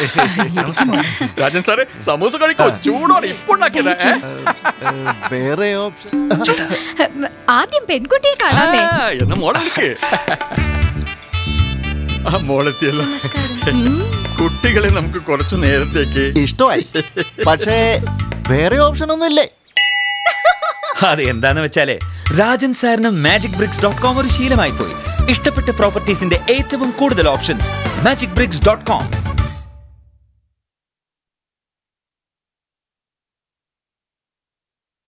രാജൻ സാറേ സമൂസ കഴിക്കോ? ചൂടോടെ ഇപ്പുണ്ടാക്കിയതാ. വേറെ ഓപ്ഷൻ? ആദ്യം പെൺകുട്ടിയെ കാണാമേ. എന്നാ മോളെ വിളിക്ക്. മോളെത്തിയല്ലോ. കുട്ടികളെ നമുക്ക് കുറച്ചു നേരത്തേക്ക് ഇഷ്ടമായി. പക്ഷേ വേറെ ഓപ്ഷൻ ഒന്നും ഇല്ലേ? അത് എന്താന്ന് വെച്ചാലേ രാജൻ സാറിന് magicbricks.com ഒരു ശീലമായി പോയി. ഇഷ്ടപ്പെട്ട പ്രോപ്പർട്ടീസിന്റെ ഏറ്റവും കൂടുതൽ ഓപ്ഷൻസ് magicbricks.com.